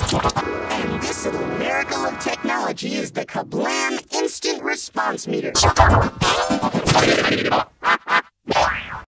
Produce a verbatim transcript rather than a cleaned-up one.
And this little miracle of technology is the Kablam Instant Response Meter.